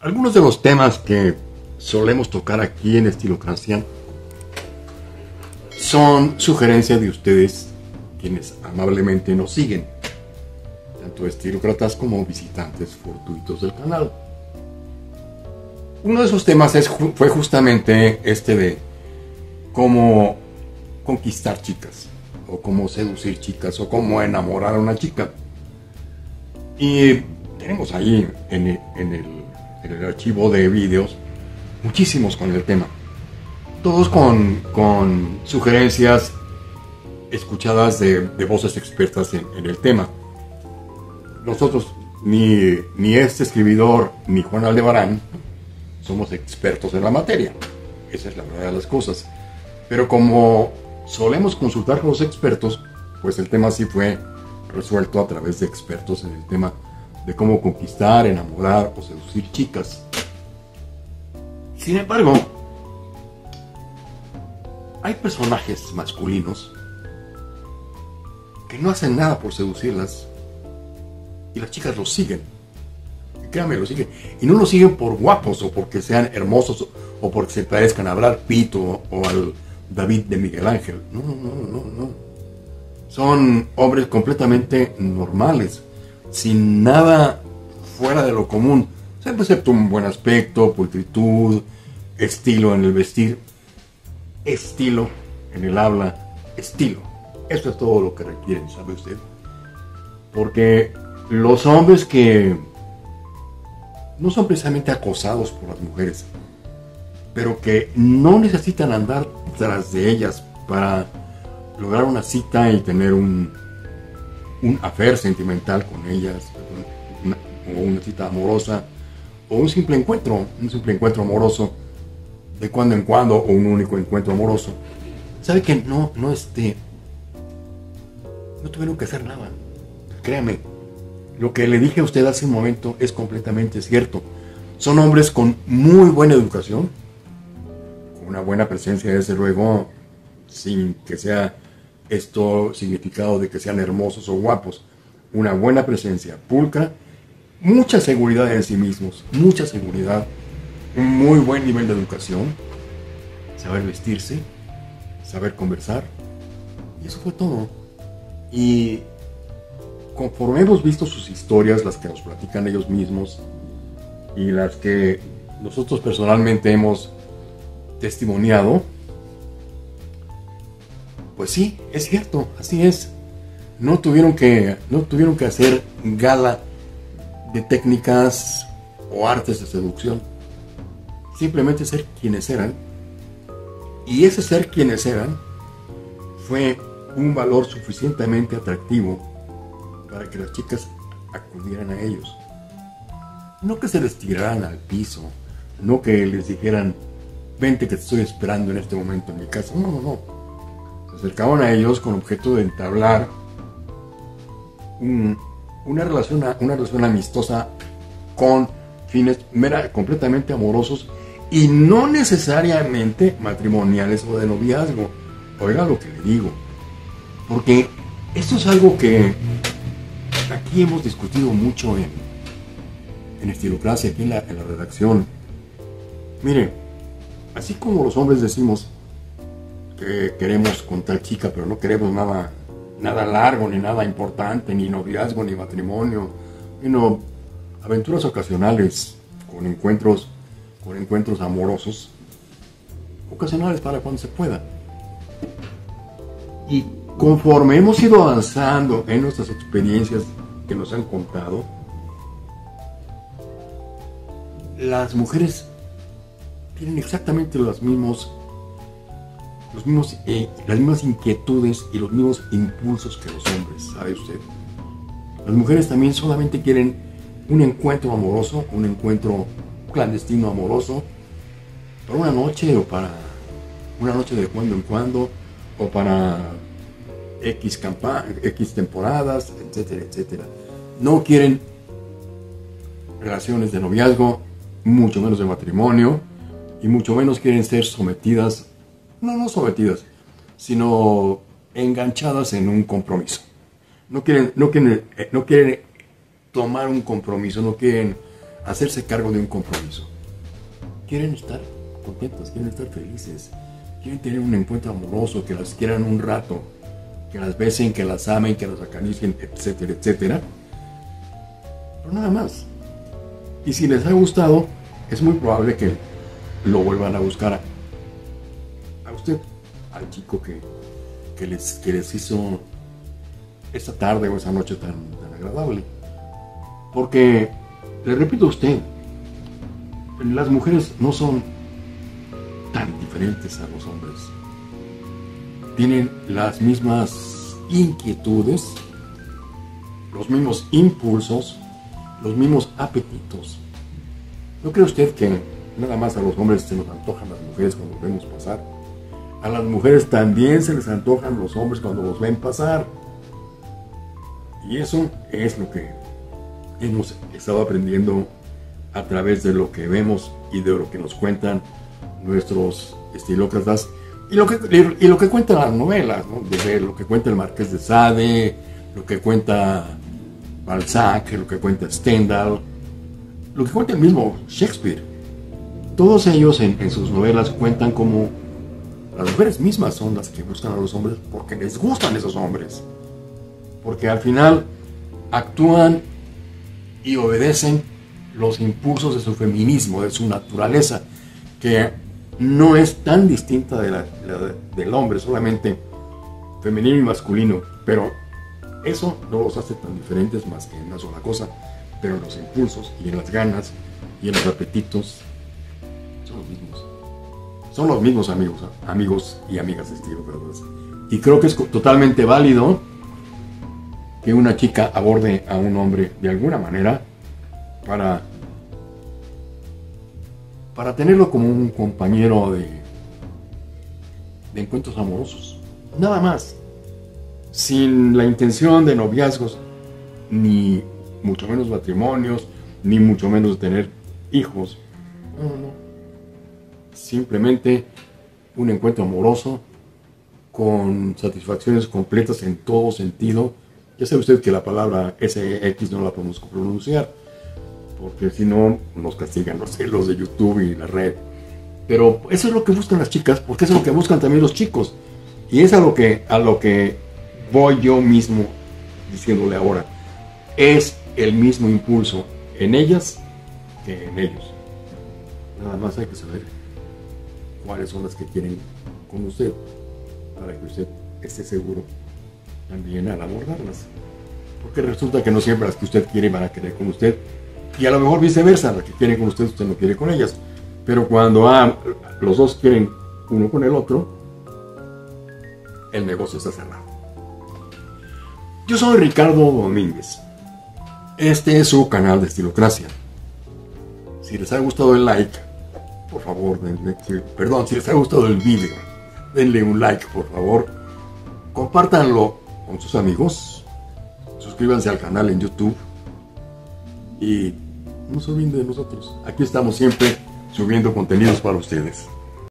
Algunos de los temas que solemos tocar aquí en Estilocracia son sugerencias de ustedes, quienes amablemente nos siguen, tanto estilócratas como visitantes fortuitos del canal. Uno de esos temas fue justamente este de cómo conquistar chicas, o cómo seducir chicas, o cómo enamorar a una chica. Y tenemos ahí en el archivo de vídeos muchísimos con el tema, todos con sugerencias escuchadas de voces expertas en el tema. Nosotros, ni este escribidor ni Juan Aldebarán somos expertos en la materia, esa es la verdad de las cosas, pero como solemos consultar con los expertos, pues el tema sí fue resuelto a través de expertos en el tema de cómo conquistar, enamorar o seducir chicas. Sin embargo, hay personajes masculinos que no hacen nada por seducirlas y las chicas los siguen. Y créanme, los siguen. Y no los siguen por guapos o porque sean hermosos o porque se parezcan a Brad Pitt o al David de Miguel Ángel. No. Son hombres completamente normales, sin nada fuera de lo común, excepto un buen aspecto, pulcritud, estilo en el vestir, estilo en el habla, estilo. Esto es todo lo que requieren, ¿sabe usted? Porque los hombres que no son precisamente acosados por las mujeres, pero que no necesitan andar tras de ellas para lograr una cita y tener un affair sentimental con ellas, o una cita amorosa, o un simple encuentro amoroso de cuando en cuando, o un único encuentro amoroso. ¿Sabe que no tuvieron que hacer nada? Créame, lo que le dije a usted hace un momento es completamente cierto. Son hombres con muy buena educación, con una buena presencia, desde luego, sin que sea esto significado de que sean hermosos o guapos. Una buena presencia pulcra, mucha seguridad en sí mismos, mucha seguridad, un muy buen nivel de educación, saber vestirse, saber conversar, y eso fue todo. Y conforme hemos visto sus historias, las que nos platican ellos mismos y las que nosotros personalmente hemos testimoniado, pues sí, es cierto, así es. No tuvieron que hacer gala de técnicas o artes de seducción. Simplemente ser quienes eran. Y ese ser quienes eran fue un valor suficientemente atractivo para que las chicas acudieran a ellos. No que se les tiraran al piso, no que les dijeran, vente que te estoy esperando en este momento en mi casa. No. Se acercaban a ellos con objeto de entablar una relación amistosa con fines completamente amorosos y no necesariamente matrimoniales o de noviazgo. Oiga lo que le digo, porque esto es algo que aquí hemos discutido mucho en Estilocracia, aquí en la redacción. Mire, así como los hombres decimos que queremos con tal chica, pero no queremos nada largo, ni nada importante, ni noviazgo, ni matrimonio, sino aventuras ocasionales, con encuentros amorosos, ocasionales para cuando se pueda. Y conforme hemos ido avanzando en nuestras experiencias que nos han contado, las mujeres tienen exactamente las mismas inquietudes y los mismos impulsos que los hombres, ¿sabe usted? Las mujeres también solamente quieren un encuentro amoroso, un encuentro clandestino amoroso, para una noche o para una noche de cuando en cuando, o para X temporadas, etcétera, etcétera. No quieren relaciones de noviazgo, mucho menos de matrimonio, y mucho menos quieren ser sometidas, no sometidas, sino enganchadas en un compromiso. No quieren tomar un compromiso, no quieren hacerse cargo de un compromiso. Quieren estar contentas, quieren estar felices, quieren tener un encuentro amoroso, que las quieran un rato, que las besen, que las amen, que las acaricien, etcétera, etcétera. Pero nada más. Y si les ha gustado, es muy probable que lo vuelvan a buscar a usted, al chico que les hizo esa tarde o esa noche tan agradable. Porque, le repito a usted, las mujeres no son tan diferentes a los hombres. Tienen las mismas inquietudes, los mismos impulsos, los mismos apetitos. ¿No cree usted que nada más a los hombres se nos antojan las mujeres cuando los vemos pasar? A las mujeres también se les antojan los hombres cuando los ven pasar. Y eso es lo que hemos estado aprendiendo a través de lo que vemos y de lo que nos cuentan nuestros estilócratas y lo que cuentan las novelas, ¿no? De lo que cuenta el Marqués de Sade, lo que cuenta Balzac, lo que cuenta Stendhal, lo que cuenta el mismo Shakespeare. Todos ellos en sus novelas cuentan cómo las mujeres mismas son las que buscan a los hombres porque les gustan esos hombres, porque al final actúan y obedecen los impulsos de su feminismo, de su naturaleza, que no es tan distinta del hombre, solamente femenino y masculino, pero eso no los hace tan diferentes más que en una sola cosa, pero en los impulsos y en las ganas y en los apetitos son los mismos. Son los mismos amigos y amigas estilócratas. Y creo que es totalmente válido que una chica aborde a un hombre de alguna manera para tenerlo como un compañero de encuentros amorosos. Nada más. Sin la intención de noviazgos, ni mucho menos matrimonios, ni mucho menos de tener hijos. No. Simplemente un encuentro amoroso con satisfacciones completas en todo sentido. Ya sabe usted que la palabra SX no la podemos pronunciar, porque si no nos castigan los celos de YouTube y la red. Pero eso es lo que buscan las chicas, porque eso es lo que buscan también los chicos. Y es a lo que voy yo mismo diciéndole ahora. Es el mismo impulso en ellas que en ellos. Nada más hay que saber cuáles son las que quieren con usted, para que usted esté seguro también al abordarlas. Porque resulta que no siempre las que usted quiere van a querer con usted, y a lo mejor viceversa, las que quieren con usted no quiere con ellas. Pero cuando los dos quieren uno con el otro, el negocio está cerrado. Yo soy Ricardo Domínguez. Este es su canal de Estilocracia. Si les ha gustado el like, por favor, si les ha gustado el video, denle un like, por favor. Compártanlo con sus amigos. Suscríbanse al canal en YouTube. Y no se olviden de nosotros. Aquí estamos siempre subiendo contenidos para ustedes.